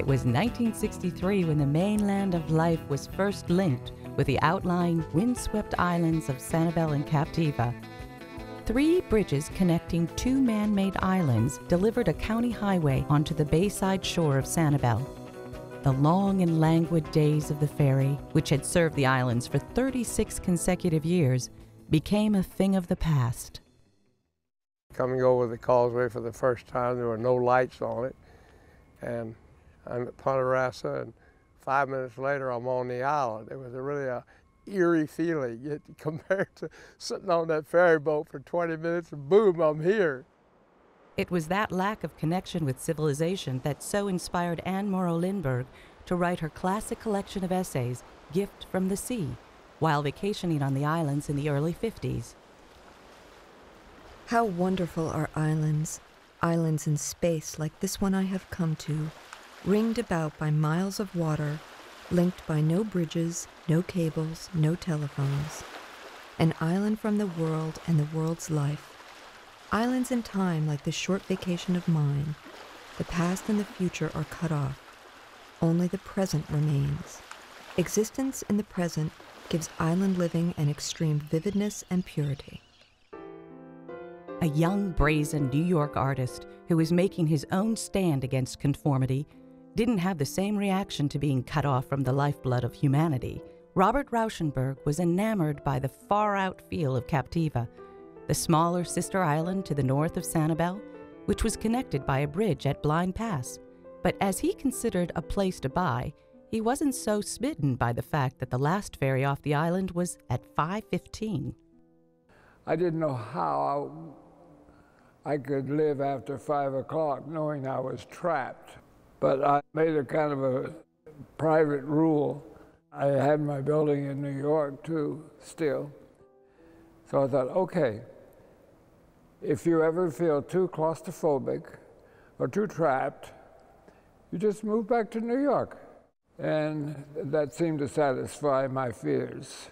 It was 1963 when the mainland of life was first linked with the outlying windswept islands of Sanibel and Captiva. 3 bridges connecting 2 man-made islands delivered a county highway onto the bayside shore of Sanibel. The long and languid days of the ferry, which had served the islands for 36 consecutive years, became a thing of the past. Coming over the causeway for the first time, there were no lights on it, and I'm at Punta Rassa, and 5 minutes later I'm on the island. It was really a eerie feeling compared to sitting on that ferry boat for 20 minutes and boom, I'm here. It was that lack of connection with civilization that so inspired Anne Morrow Lindbergh to write her classic collection of essays, Gift from the Sea, while vacationing on the islands in the early 50s. How wonderful are islands, islands in space like this one I have come to, ringed about by miles of water, linked by no bridges, no cables, no telephones. An island from the world and the world's life. Islands in time like this short vacation of mine. The past and the future are cut off. Only the present remains. Existence in the present gives island living an extreme vividness and purity. A young, brazen New York artist who was making his own stand against conformity didn't have the same reaction to being cut off from the lifeblood of humanity. Robert Rauschenberg was enamored by the far-out feel of Captiva, the smaller sister island to the north of Sanibel, which was connected by a bridge at Blind Pass. But as he considered a place to buy, he wasn't so smitten by the fact that the last ferry off the island was at 5:15. I didn't know how I could live after 5 o'clock knowing I was trapped. But I made a kind of a private rule. I had my building in New York too, still. So I thought, okay, if you ever feel too claustrophobic or too trapped, you just move back to New York. And that seemed to satisfy my fears.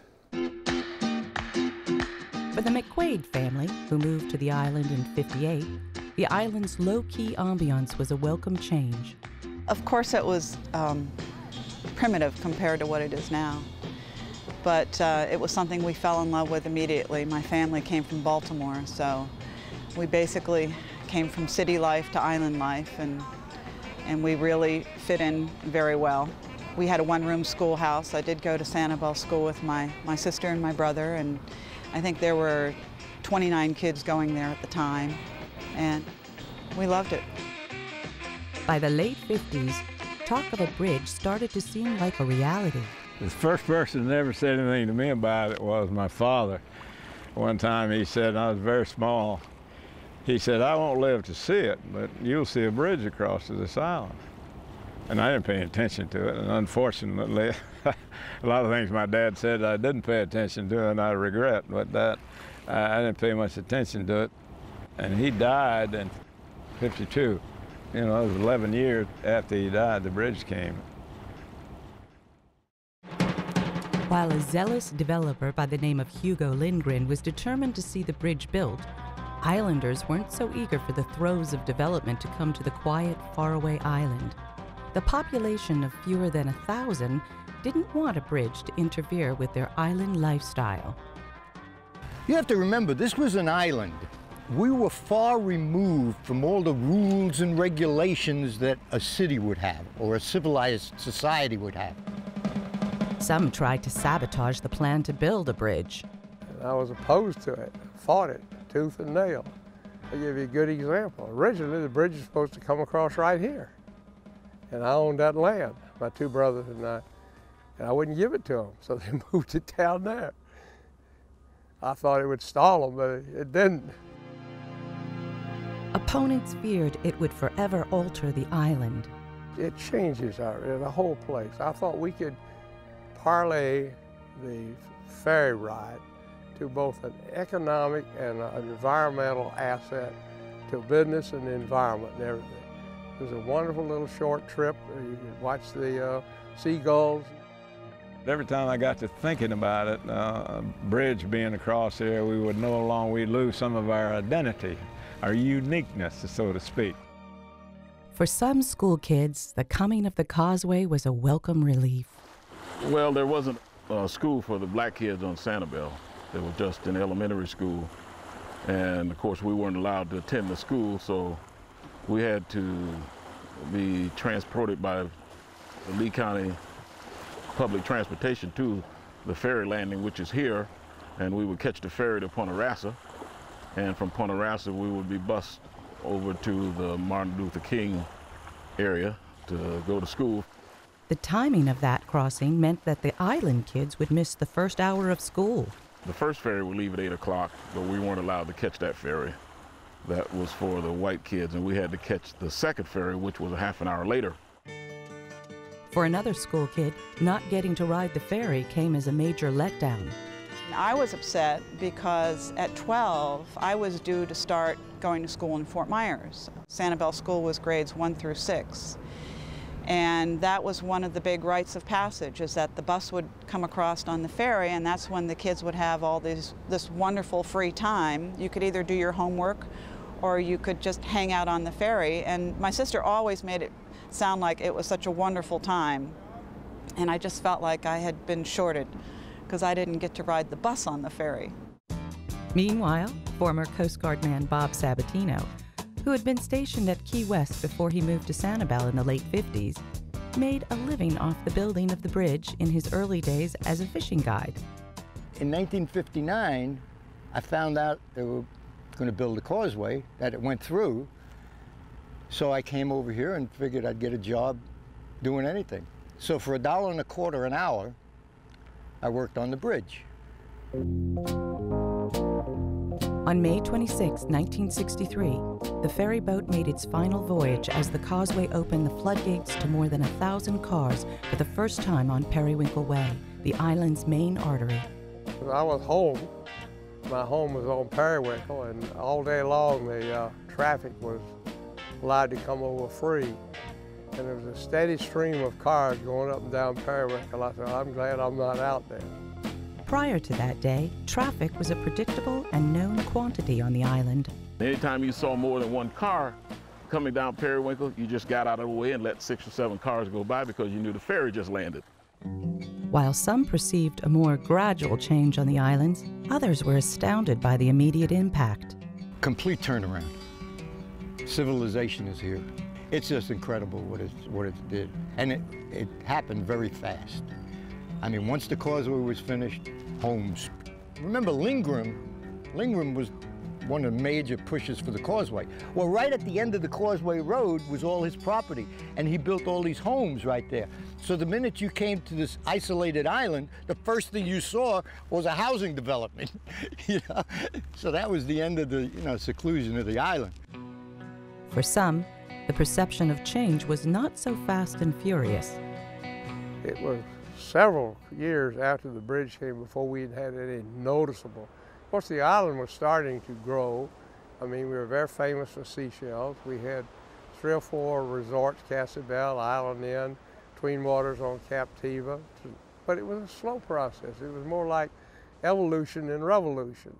For the McQuaid family, who moved to the island in '58, the island's low-key ambiance was a welcome change. Of course it was primitive compared to what it is now, but it was something we fell in love with immediately. My family came from Baltimore, so we basically came from city life to island life, and we really fit in very well. We had a one-room schoolhouse. I did go to Sanibel School with my sister and my brother, and I think there were 29 kids going there at the time, and we loved it. By the late 50s, talk of a bridge started to seem like a reality. The first person that ever said anything to me about it was my father. One time he said, I was very small, he said, I won't live to see it, but you'll see a bridge across to this island. And I didn't pay attention to it, and unfortunately, a lot of things my dad said I didn't pay attention to and I regret, but that, I didn't pay much attention to it. And he died in '52. You know, it was 11 years after he died, the bridge came. While a zealous developer by the name of Hugo Lindgren was determined to see the bridge built, islanders weren't so eager for the throes of development to come to the quiet, faraway island. The population of fewer than 1,000 didn't want a bridge to interfere with their island lifestyle. You have to remember, this was an island. We were far removed from all the rules and regulations that a city would have, or a civilized society would have. Some tried to sabotage the plan to build a bridge. And I was opposed to it, fought it, tooth and nail. I'll give you a good example. Originally, the bridge was supposed to come across right here. And I owned that land, my 2 brothers and I wouldn't give it to them, so they moved it down there. I thought it would stall them, but it didn't. Opponents feared it would forever alter the island. It changes the whole place. I thought we could parlay the ferry ride to both an economic and an environmental asset to business and the environment and everything. It was a wonderful little short trip. You could watch the seagulls. Every time I got to thinking about it, a bridge being across here, we would no longer, we'd lose some of our identity, our uniqueness, so to speak. For some school kids, the coming of the causeway was a welcome relief. Well, there wasn't a school for the black kids on Sanibel. There was just an elementary school. And of course, we weren't allowed to attend the school, so we had to be transported by the Lee County public transportation to the ferry landing, which is here, and we would catch the ferry to Point Rassa, and from Point Rassa we would be bused over to the Martin Luther King area to go to school. The timing of that crossing meant that the island kids would miss the first hour of school. The first ferry would leave at 8 o'clock, but we weren't allowed to catch that ferry. That was for the white kids, and we had to catch the second ferry, which was a half an hour later. For another school kid, not getting to ride the ferry came as a major letdown. I was upset because at 12, I was due to start going to school in Fort Myers. Sanibel School was grades 1 through 6. And that was one of the big rites of passage, is that the bus would come across on the ferry, and that's when the kids would have all this wonderful free time. You could either do your homework or you could just hang out on the ferry. And my sister always made it sound like it was such a wonderful time. And I just felt like I had been shorted because I didn't get to ride the bus on the ferry. Meanwhile, former Coast Guard man Bob Sabatino, who had been stationed at Key West before he moved to Sanibel in the late 50s, made a living off the building of the bridge in his early days as a fishing guide. In 1959, I found out they were going to build a causeway, that it went through, so I came over here and figured I'd get a job doing anything. So for $1.25 an hour, I worked on the bridge. On May 26, 1963, the ferry boat made its final voyage as the causeway opened the floodgates to more than 1,000 cars for the first time on Periwinkle Way, the island's main artery. I was home. My home was on Periwinkle, and all day long the traffic was allowed to come over free. And there was a steady stream of cars going up and down Periwinkle. I said, I'm glad I'm not out there. Prior to that day, traffic was a predictable and known quantity on the island. Anytime you saw more than one car coming down Periwinkle, you just got out of the way and let 6 or 7 cars go by because you knew the ferry just landed. While some perceived a more gradual change on the islands, others were astounded by the immediate impact. Complete turnaround. Civilization is here. It's just incredible what it did. And it happened very fast. I mean, once the causeway was finished, homes. Remember Lingram was one of the major pushes for the causeway. Well, right at the end of the Causeway Road was all his property, and he built all these homes right there. So the minute you came to this isolated island, the first thing you saw was a housing development. You know? So that was the end of the seclusion of the island. For some, the perception of change was not so fast and furious. It was several years after the bridge came before we had any noticeable. Of course, the island was starting to grow. I mean, we were very famous for seashells. We had 3 or 4 resorts, Casabel, Island Inn, Twin Waters on Captiva. But it was a slow process. It was more like evolution and revolution.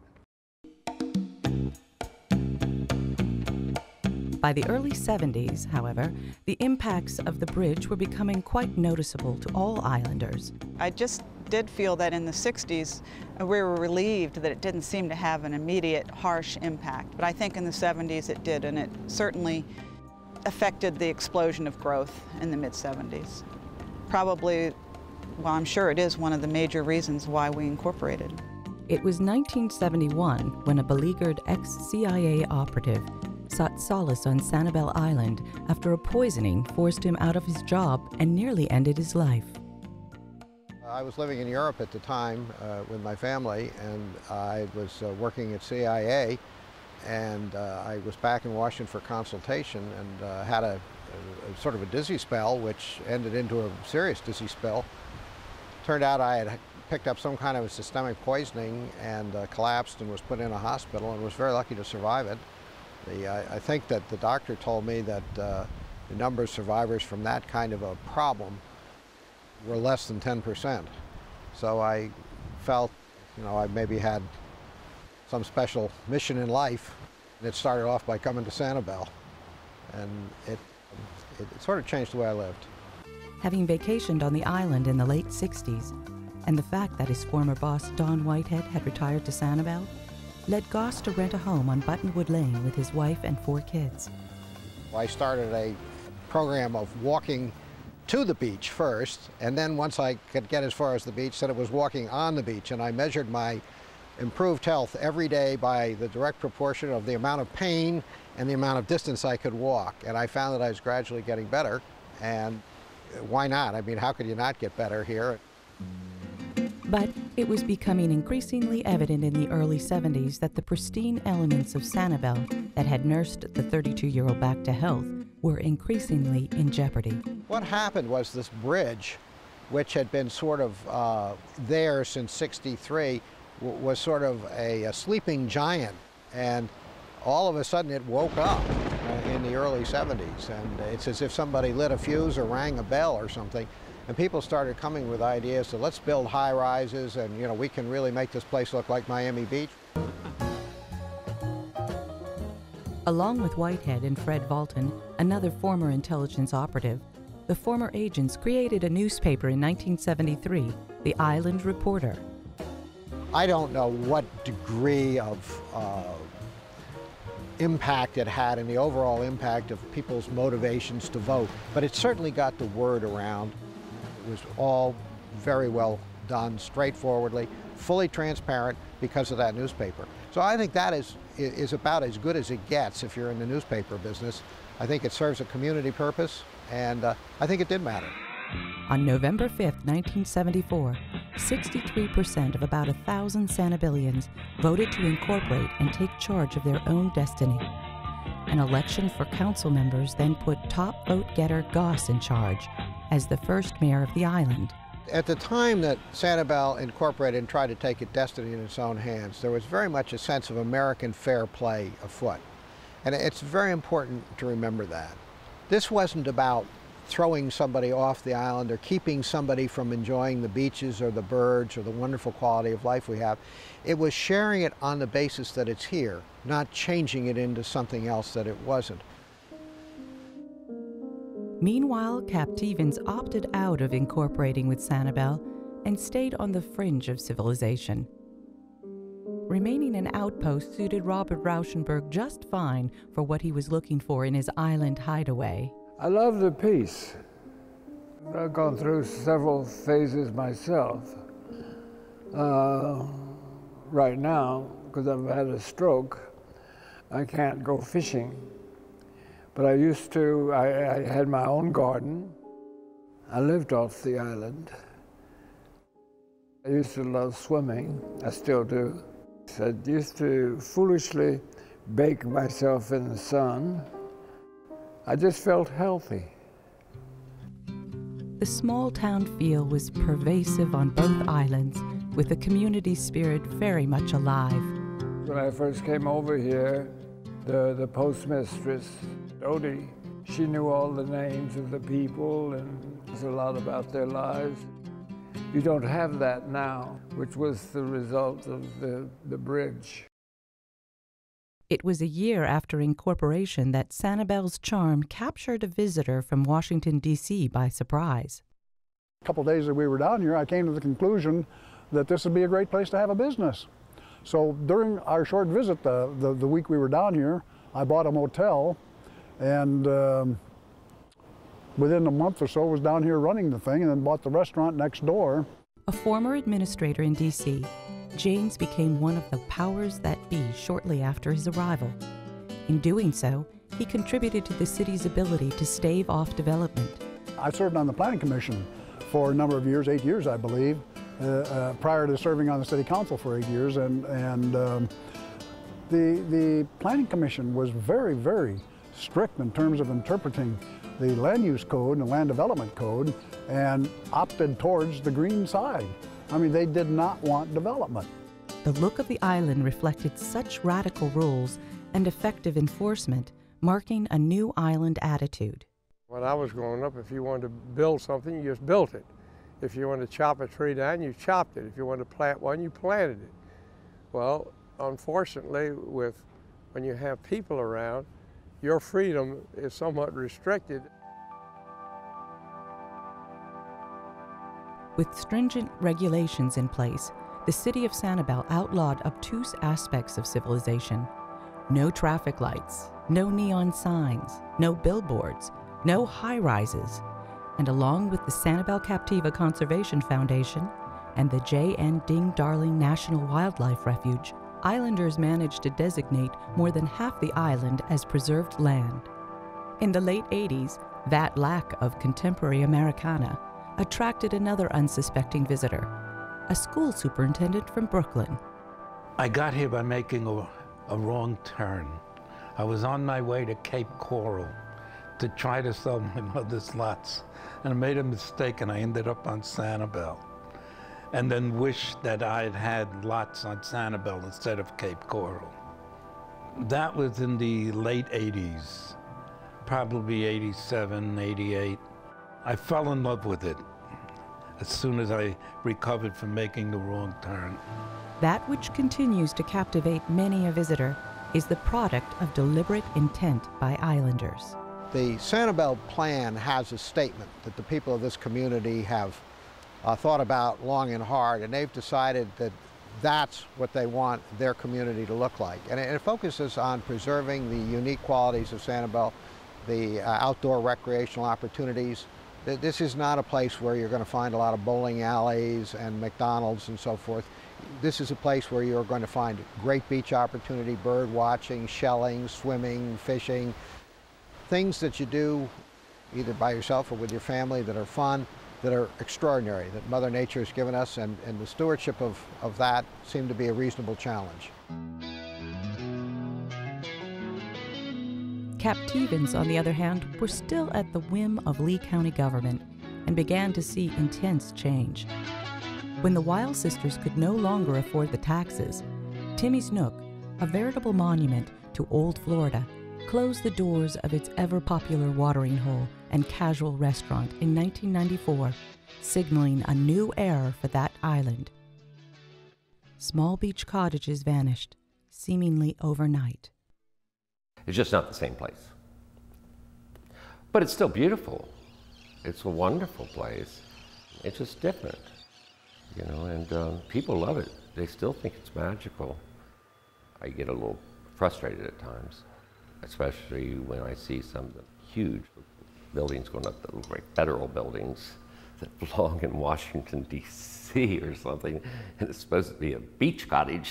By the early 70s, however, the impacts of the bridge were becoming quite noticeable to all islanders. I just did feel that in the 60s, we were relieved that it didn't seem to have an immediate, harsh impact. But I think in the 70s it did, and it certainly affected the explosion of growth in the mid-70s. Probably, well, I'm sure it is one of the major reasons why we incorporated. It was 1971 when a beleaguered ex-CIA operative sought solace on Sanibel Island after a poisoning forced him out of his job and nearly ended his life. I was living in Europe at the time with my family, and I was working at CIA, and I was back in Washington for consultation and had a sort of a dizzy spell, which ended into a serious dizzy spell. Turned out I had picked up some kind of a systemic poisoning and collapsed and was put in a hospital, and was very lucky to survive it. I think that the doctor told me that the number of survivors from that kind of a problem were less than 10%. So I felt, I maybe had some special mission in life. It started off by coming to Sanibel, and it it sort of changed the way I lived. Having vacationed on the island in the late 60s, and the fact that his former boss, Don Whitehead, had retired to Sanibel, led Goss to rent a home on Buttonwood Lane with his wife and 4 kids. I started a program of walking to the beach first, and then once I could get as far as the beach, then it was walking on the beach, and I measured my improved health every day by the direct proportion of the amount of pain and the amount of distance I could walk. And I found that I was gradually getting better, and why not? I mean, how could you not get better here? But it was becoming increasingly evident in the early 70s that the pristine elements of Sanibel that had nursed the 32-year-old back to health were increasingly in jeopardy. What happened was this bridge, which had been sort of there since '63, was sort of a sleeping giant, and all of a sudden it woke up in the early 70s, and it's as if somebody lit a fuse or rang a bell or something, and people started coming with ideas to let's build high-rises, and you know, we can really make this place look like Miami Beach. Along with Whitehead and Fred Valton, another former intelligence operative, the former agents created a newspaper in 1973, the Island Reporter. I don't know what degree of impact it had in the overall impact of people's motivations to vote, but it certainly got the word around. It was all very well done, straightforwardly, fully transparent because of that newspaper. So I think that is about as good as it gets if you're in the newspaper business. I think it serves a community purpose, and I think it did matter. On November 5th, 1974, 63% of about 1,000 Sanibelians voted to incorporate and take charge of their own destiny. An election for council members then put top vote-getter Goss in charge as the first mayor of the island. At the time that Sanibel incorporated and tried to take its destiny in its own hands, there was very much a sense of American fair play afoot. And it's very important to remember that. This wasn't about throwing somebody off the island or keeping somebody from enjoying the beaches or the birds or the wonderful quality of life we have. It was sharing it on the basis that it's here, not changing it into something else that it wasn't. Meanwhile, Captivans opted out of incorporating with Sanibel and stayed on the fringe of civilization. Remaining an outpost suited Robert Rauschenberg just fine for what he was looking for in his island hideaway. I love the peace. I've gone through several phases myself. Right now, because I've had a stroke, I can't go fishing. But I used to, I had my own garden. I lived off the island. I used to love swimming, I still do. I used to foolishly bake myself in the sun. I just felt healthy. The small town feel was pervasive on both islands, with the community spirit very much alive. When I first came over here, the postmistress, Odie, she knew all the names of the people and a lot about their lives. You don't have that now, which was the result of the bridge. It was a year after incorporation that Sanibel's charm captured a visitor from Washington, D.C. by surprise. A couple of days that we were down here, I came to the conclusion that this would be a great place to have a business. So during our short visit, the week we were down here, I bought a motel, and within a month or so was down here running the thing, and then bought the restaurant next door. A former administrator in D.C., James became one of the powers that be shortly after his arrival. In doing so, he contributed to the city's ability to stave off development. I served on the Planning Commission for a number of years, 8 years I believe, prior to serving on the City Council for 8 years, and the Planning Commission was very, very strict in terms of interpreting the land use code and the land development code, and opted towards the green side. I mean, they did not want development. The look of the island reflected such radical rules and effective enforcement, marking a new island attitude. When I was growing up, if you wanted to build something, you just built it. If you wanted to chop a tree down, you chopped it. If you wanted to plant one, you planted it. Well, unfortunately, when you have people around, your freedom is somewhat restricted. With stringent regulations in place, the city of Sanibel outlawed obtuse aspects of civilization. No traffic lights, no neon signs, no billboards, no high-rises. And along with the Sanibel Captiva Conservation Foundation and the J.N. Ding Darling National Wildlife Refuge, islanders managed to designate more than half the island as preserved land. In the late 80s, that lack of contemporary Americana attracted another unsuspecting visitor, a school superintendent from Brooklyn. I got here by making a wrong turn. I was on my way to Cape Coral to try to sell my mother's lots, and I made a mistake and I ended up on Sanibel. And then wished that I'd had lots on Sanibel instead of Cape Coral. That was in the late 80s, probably 87, 88. I fell in love with it as soon as I recovered from making the wrong turn. That which continues to captivate many a visitor is the product of deliberate intent by islanders. The Sanibel plan has a statement that the people of this community have thought about long and hard, and they've decided that that's what they want their community to look like. And it focuses on preserving the unique qualities of Sanibel, the outdoor recreational opportunities. This is not a place where you're going to find a lot of bowling alleys and McDonald's and so forth. This is a place where you're going to find great beach opportunity, bird watching, shelling, swimming, fishing, things that you do either by yourself or with your family that are fun, that are extraordinary, that Mother Nature has given us, and the stewardship of that seemed to be a reasonable challenge. Captivans, on the other hand, were still at the whim of Lee County government and began to see intense change. When the Wild Sisters could no longer afford the taxes, Timmy's Nook, a veritable monument to old Florida, closed the doors of its ever-popular watering hole and casual restaurant in 1994, signaling a new era for that island. Small beach cottages vanished, seemingly overnight. It's just not the same place. But it's still beautiful. It's a wonderful place. It's just different, you know, and people love it. They still think it's magical. I get a little frustrated at times, especially when I see some of the huge buildings going up that look like federal buildings that belong in Washington, D.C. or something, and it's supposed to be a beach cottage.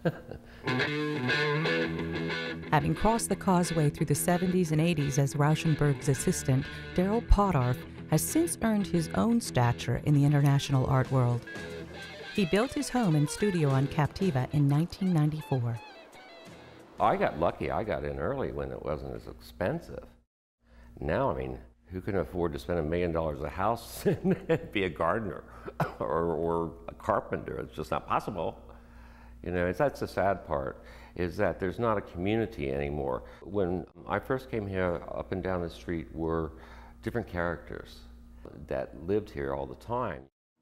Having crossed the causeway through the 70s and 80s as Rauschenberg's assistant, Daryl Potarf has since earned his own stature in the international art world. He built his home and studio on Captiva in 1994. I got lucky. I got in early when it wasn't as expensive. Now, I mean, who can afford to spend $1 million a house and be a gardener or a carpenter? It's just not possible. You know, that's the sad part, is that there's not a community anymore. When I first came here, up and down the street were different characters that lived here all the time.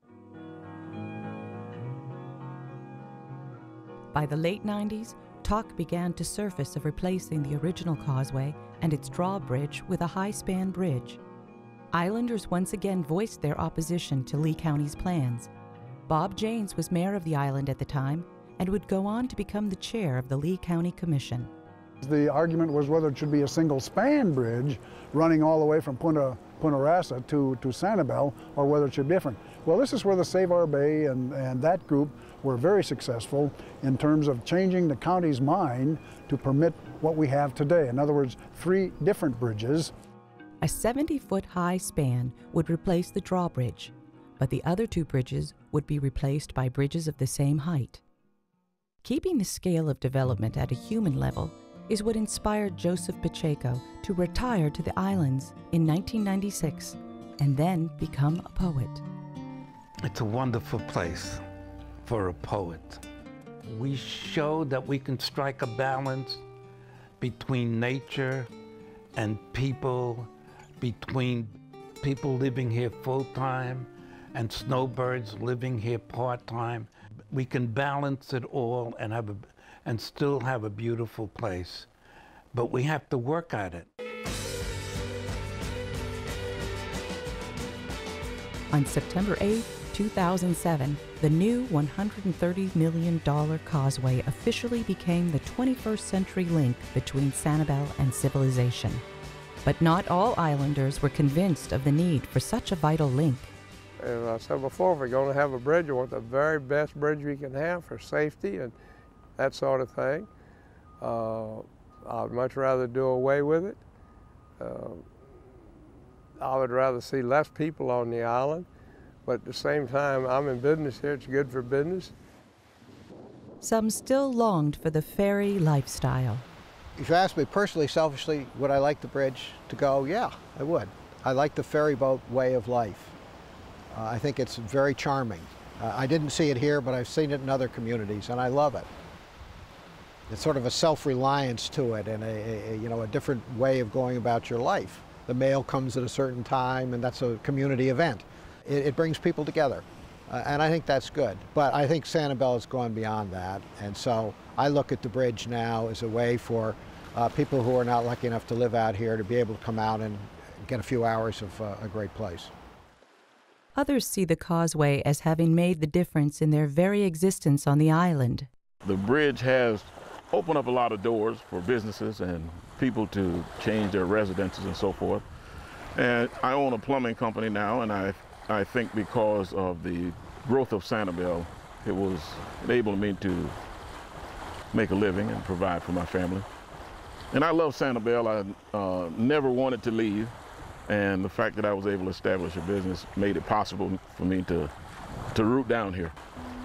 By the late 90s, talk began to surface of replacing the original causeway and its drawbridge with a high-span bridge. Islanders once again voiced their opposition to Lee County's plans. Bob Janes was mayor of the island at the time and would go on to become the chair of the Lee County Commission. The argument was whether it should be a single-span bridge running all the way from Punta Rasa to Sanibel, or whether it should be different. Well, this is where the Save Our Bay and that group were very successful in terms of changing the county's mind to permit what we have today. In other words, 3 different bridges. A 70-foot high span would replace the drawbridge, but the other 2 bridges would be replaced by bridges of the same height. Keeping the scale of development at a human level is what inspired Joseph Pacheco to retire to the islands in 1996 and then become a poet. It's a wonderful place for a poet. We show that we can strike a balance between nature and people, between people living here full-time and snowbirds living here part-time. We can balance it all and still have a beautiful place, but we have to work at it. On September 8, 2007, the new $130 million causeway officially became the 21st century link between Sanibel and civilization. But not all islanders were convinced of the need for such a vital link. As I said before, if we're going to have a bridge, we want the very best bridge we can have for safety and that sort of thing. I'd much rather do away with it. I would rather see less people on the island, but at the same time, I'm in business here. It's good for business. Some still longed for the ferry lifestyle. If you ask me personally, selfishly, would I like the bridge to go? Yeah, I would. I like the ferry boat way of life. I think it's very charming. I didn't see it here, but I've seen it in other communities, and I love it. It's sort of a self-reliance to it and a different way of going about your life. The mail comes at a certain time, and that's a community event. It brings people together, and I think that's good. But I think Sanibel has gone beyond that, and so I look at the bridge now as a way for people who are not lucky enough to live out here to be able to come out and get a few hours of a great place. Others see the causeway as having made the difference in their very existence on the island. The bridge has opened up a lot of doors for businesses and people to change their residences and so forth. And I own a plumbing company now, and I think because of the growth of Sanibel, it was enabling me to make a living and provide for my family. And I love Sanibel. I never wanted to leave. And the fact that I was able to establish a business made it possible for me to root down here.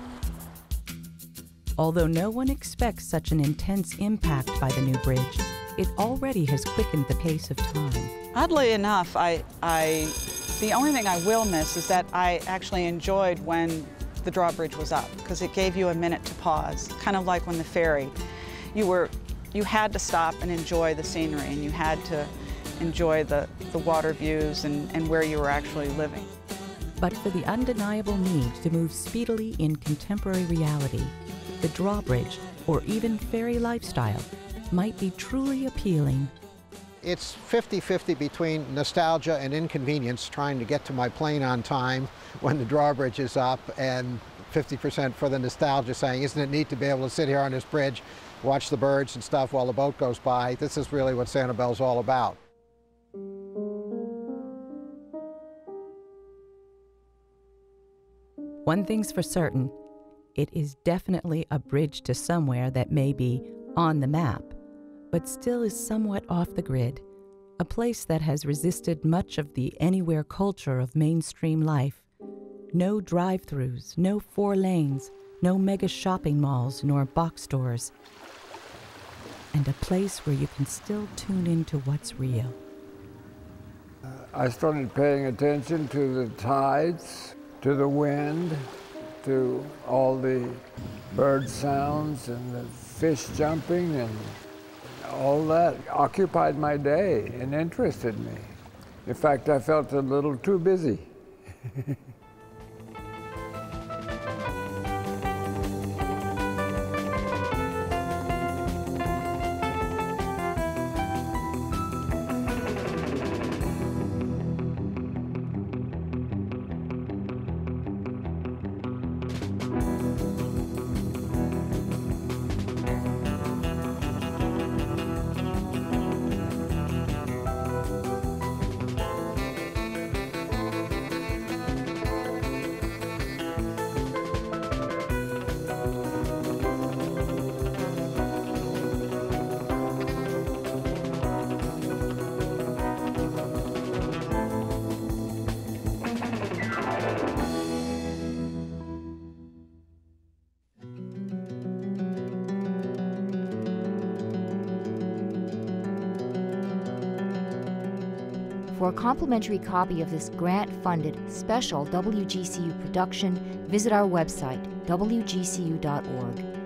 Although no one expects such an intense impact by the new bridge, it already has quickened the pace of time. Oddly enough, the only thing I will miss is that I actually enjoyed when the drawbridge was up, because it gave you a minute to pause, kind of like when the ferry. You had to stop and enjoy the scenery, and you had to enjoy the water views and where you were actually living. But for the undeniable need to move speedily in contemporary reality, the drawbridge, or even ferry lifestyle, might be truly appealing. It's 50-50 between nostalgia and inconvenience, trying to get to my plane on time when the drawbridge is up, and 50% for the nostalgia, saying, isn't it neat to be able to sit here on this bridge, watch the birds and stuff while the boat goes by. This is really what Sanibel's all about. One thing's for certain, it is definitely a bridge to somewhere that may be on the map, but still is somewhat off the grid, a place that has resisted much of the anywhere culture of mainstream life. No drive-thrus, no 4 lanes, no mega shopping malls nor box stores, and a place where you can still tune into what's real. I started paying attention to the tides, to the wind, to all the bird sounds and the fish jumping, and all that occupied my day and interested me. In fact, I felt a little too busy. For a complimentary copy of this grant-funded special WGCU production, visit our website, wgcu.org.